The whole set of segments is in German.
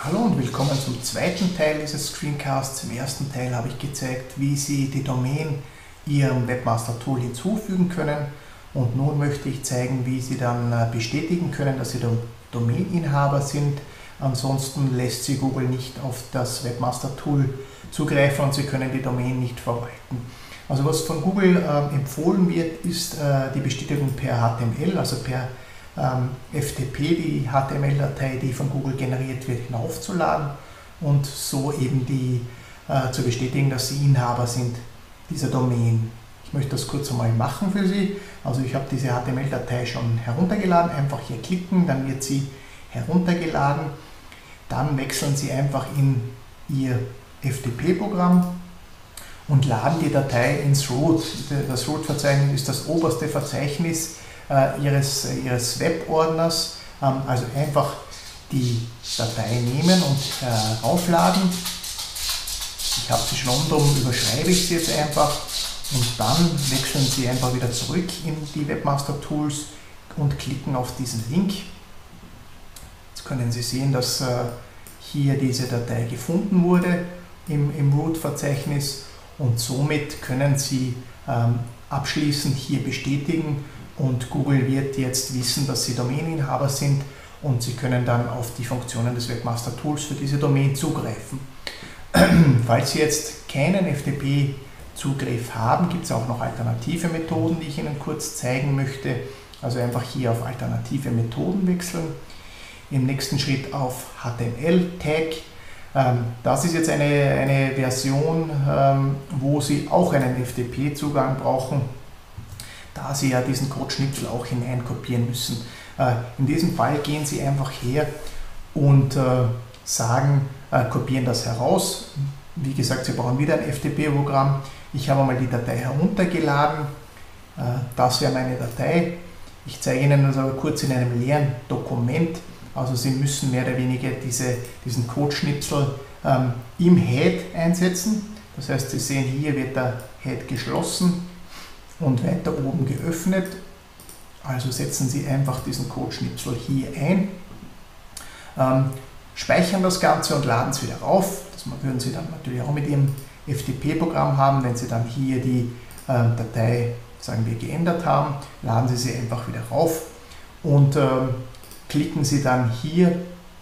Hallo und willkommen zum zweiten Teil dieses Screencasts. Im ersten Teil habe ich gezeigt, wie Sie die Domain Ihrem Webmaster-Tool hinzufügen können. Und nun möchte ich zeigen, wie Sie dann bestätigen können, dass Sie Domaininhaber sind. Ansonsten lässt Sie Google nicht auf das Webmaster-Tool zugreifen und Sie können die Domain nicht verwalten. Also was von Google empfohlen wird, ist die Bestätigung per HTML, also per FTP, die HTML-Datei, die von Google generiert wird, hinaufzuladen und so eben zu bestätigen, dass Sie Inhaber sind dieser Domain. Ich möchte das kurz einmal machen für Sie. Also ich habe diese HTML-Datei schon heruntergeladen. Einfach hier klicken, dann wird sie heruntergeladen. Dann wechseln Sie einfach in Ihr FTP-Programm und laden die Datei ins Root. Das Root-Verzeichnis ist das oberste Verzeichnis Ihres Webordners. Also einfach die Datei nehmen und aufladen. Ich habe sie schon darum überschreibe ich sie jetzt einfach und dann wechseln Sie einfach wieder zurück in die Webmaster Tools und klicken auf diesen Link. Jetzt können Sie sehen, dass hier diese Datei gefunden wurde im Root-Verzeichnis und somit können Sie abschließend hier bestätigen und Google wird jetzt wissen, dass Sie Domaininhaber sind und Sie können dann auf die Funktionen des Webmaster Tools für diese Domain zugreifen. Falls Sie jetzt keinen FTP-Zugriff haben, gibt es auch noch alternative Methoden, die ich Ihnen kurz zeigen möchte. Also einfach hier auf alternative Methoden wechseln. Im nächsten Schritt auf HTML-Tag. Das ist jetzt eine Version, wo Sie auch einen FTP-Zugang brauchen, da Sie ja diesen Codeschnipsel auch hineinkopieren müssen. In diesem Fall gehen Sie einfach her und sagen, kopieren das heraus. Wie gesagt, Sie brauchen wieder ein FTP-Programm. Ich habe mal die Datei heruntergeladen. Das wäre meine Datei. Ich zeige Ihnen das aber kurz in einem leeren Dokument. Also Sie müssen mehr oder weniger diesen Codeschnipsel im Head einsetzen. Das heißt, Sie sehen, hier wird der Head geschlossen und weiter oben geöffnet. Also setzen Sie einfach diesen Codeschnipsel hier ein. Speichern das Ganze und laden es wieder rauf. Das würden Sie dann natürlich auch mit Ihrem FTP-Programm haben. Wenn Sie dann hier die Datei, sagen wir, geändert haben, laden Sie sie einfach wieder rauf und klicken Sie dann hier,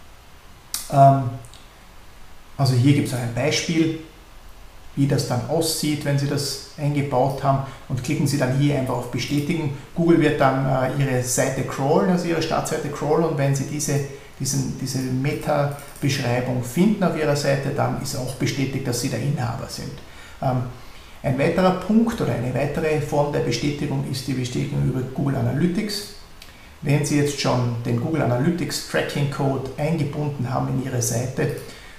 also hier gibt es ein Beispiel, wie das dann aussieht, wenn Sie das eingebaut haben und klicken Sie dann hier einfach auf Bestätigen. Google wird dann Ihre Seite crawlen, also Ihre Startseite crawlen und wenn Sie diese Meta-Beschreibung finden auf Ihrer Seite, dann ist auch bestätigt, dass Sie der Inhaber sind. Ein weiterer Punkt oder eine weitere Form der Bestätigung ist die Bestätigung über Google Analytics. Wenn Sie jetzt schon den Google Analytics Tracking Code eingebunden haben in Ihre Seite,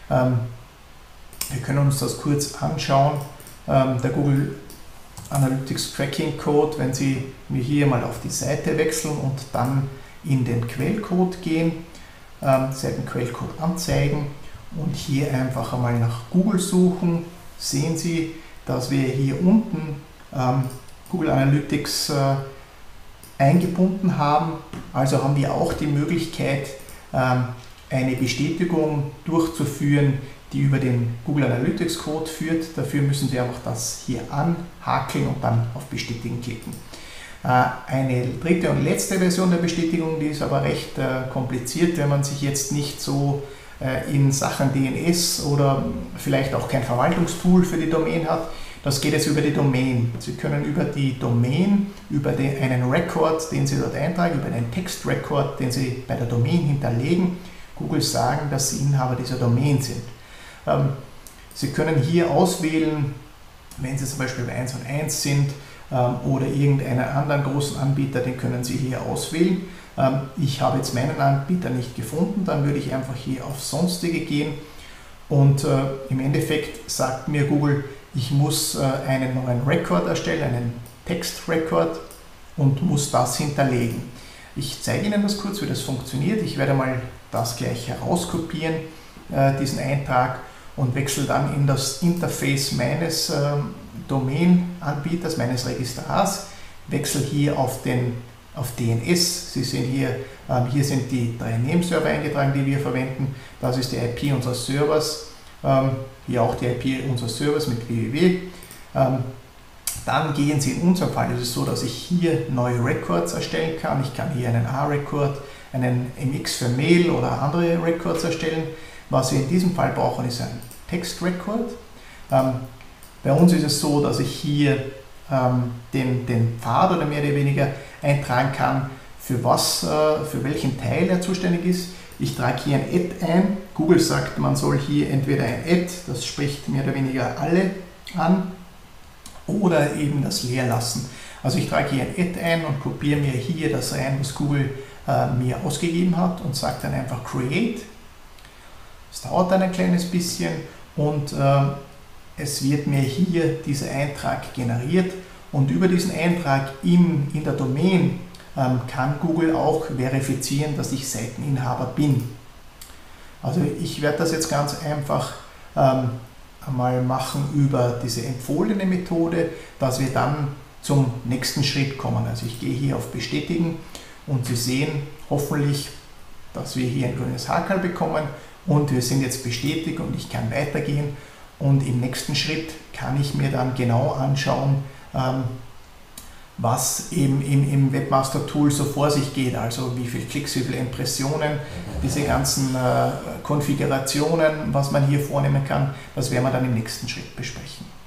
wir können uns das kurz anschauen. Der Google Analytics Tracking Code, wenn Sie hier mal auf die Seite wechseln und dann in den Quellcode gehen, Seitenquellcode anzeigen und hier einfach einmal nach Google suchen, sehen Sie, dass wir hier unten Google Analytics eingebunden haben. Also haben wir auch die Möglichkeit, eine Bestätigung durchzuführen, die über den Google Analytics Code führt. Dafür müssen Sie einfach das hier anhakeln und dann auf Bestätigen klicken. Eine dritte und letzte Version der Bestätigung, die ist aber recht kompliziert, wenn man sich jetzt nicht so in Sachen DNS oder vielleicht auch kein Verwaltungstool für die Domain hat. Das geht jetzt über die Domain. Sie können über die Domain, über einen Record, den Sie dort eintragen, über den Textrecord, den Sie bei der Domain hinterlegen, Google sagen, dass Sie Inhaber dieser Domain sind. Sie können hier auswählen, wenn Sie zum Beispiel bei 1&1 sind oder irgendeinen anderen großen Anbieter, den können Sie hier auswählen. Ich habe jetzt meinen Anbieter nicht gefunden, dann würde ich einfach hier auf Sonstige gehen und im Endeffekt sagt mir Google, ich muss einen neuen Record erstellen, einen Textrecord und muss das hinterlegen. Ich zeige Ihnen das kurz, wie das funktioniert. Ich werde mal das gleich herauskopieren, diesen Eintrag und wechsle dann in das Interface meines Domain-Anbieters, meines Registrars, wechsle hier auf auf DNS. Sie sehen hier sind die 3 Nameserver eingetragen, die wir verwenden. Das ist die IP unseres Servers. Hier auch die IP unseres Servers mit www. Dann gehen Sie, in unserem Fall ist es so, dass ich hier neue Records erstellen kann. Ich kann hier einen A-Record, einen MX für Mail oder andere Records erstellen. Was wir in diesem Fall brauchen, ist ein Text-Record. Bei uns ist es so, dass ich hier den Pfad oder mehr oder weniger eintragen kann, für welchen Teil er zuständig ist. Ich trage hier ein Add ein. Google sagt, man soll hier entweder ein Add, das spricht mehr oder weniger alle an, oder eben das leer lassen. Also ich trage hier ein Add ein und kopiere mir hier das rein, was Google mir ausgegeben hat, und sage dann einfach Create. Es dauert dann ein kleines bisschen und es wird mir hier dieser Eintrag generiert, und über diesen Eintrag in der Domain kann Google auch verifizieren, dass ich Seiteninhaber bin. Also ich werde das jetzt ganz einfach einmal machen über diese empfohlene Methode, dass wir dann zum nächsten Schritt kommen. Also ich gehe hier auf Bestätigen und Sie sehen hoffentlich, dass wir hier ein grünes Hakerl bekommen und wir sind jetzt bestätigt und ich kann weitergehen, und im nächsten Schritt kann ich mir dann genau anschauen, was eben im Webmaster Tool so vor sich geht, also wie viele Klicks, wie viele Impressionen, diese ganzen Konfigurationen, was man hier vornehmen kann, das werden wir dann im nächsten Schritt besprechen.